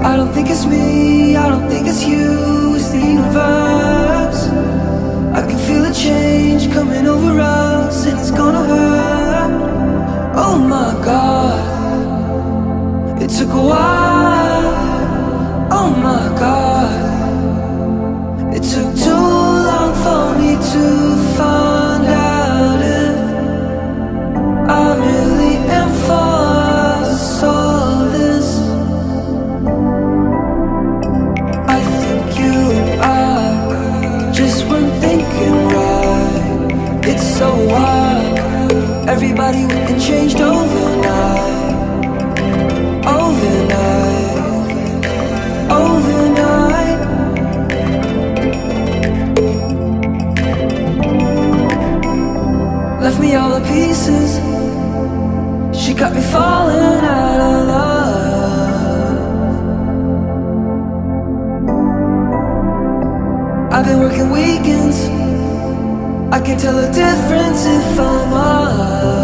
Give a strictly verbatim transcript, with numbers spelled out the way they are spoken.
I don't think it's me, I don't think it's you, it's the universe. I can feel a change coming over us, and it's gonna hurt. Oh my God, it took a while. Oh my God, it took too long for me to find out if I really am for all this. I think you are just weren't thinking right. It's so wild, everybody went and changed overnight. Overnight, overnight. Left me all the pieces, she got me falling out of love. I've been working weekends, I can tell the difference if I'm up.